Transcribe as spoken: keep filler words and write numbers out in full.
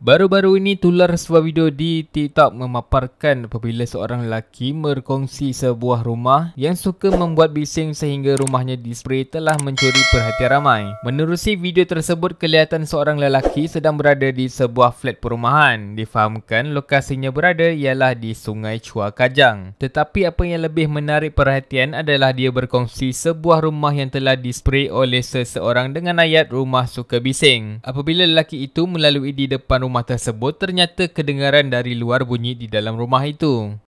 Baru-baru ini tular sebuah video di TikTok memaparkan apabila seorang lelaki berkongsi sebuah rumah yang suka membuat bising sehingga rumahnya dispray telah mencuri perhatian ramai. Menerusi video tersebut, kelihatan seorang lelaki sedang berada di sebuah flat perumahan. Difahamkan lokasinya berada ialah di Sungai Chua Kajang. Tetapi apa yang lebih menarik perhatian adalah dia berkongsi sebuah rumah yang telah dispray oleh seseorang dengan ayat rumah suka bising. Apabila lelaki itu melalui di depan rumah tersebut, ternyata kedengaran dari luar bunyi di dalam rumah itu.